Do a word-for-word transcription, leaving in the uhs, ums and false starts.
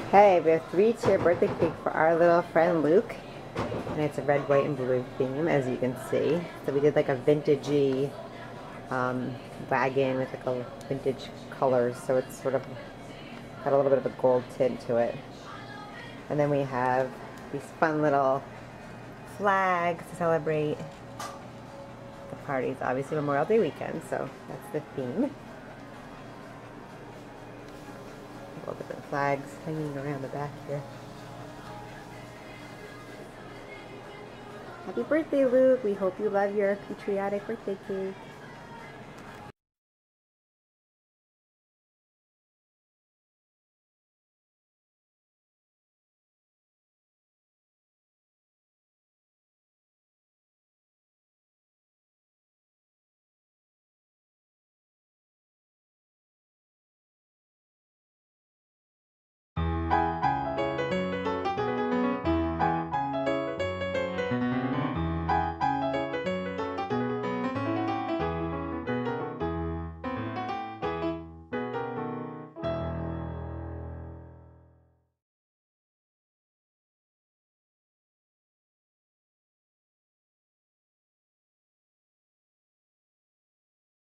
Hey, we have three-tier birthday cake for our little friend Luke. And it's a red, white, and blue theme, as you can see. So we did like a vintagey um, wagon with like a vintage colors. So it's sort of got a little bit of a gold tint to it. And then we have these fun little flags to celebrate the parties. Obviously Memorial Day weekend, so that's the theme. All different flags hanging around the back here. Happy birthday, Luke. We hope you love your patriotic birthday cake.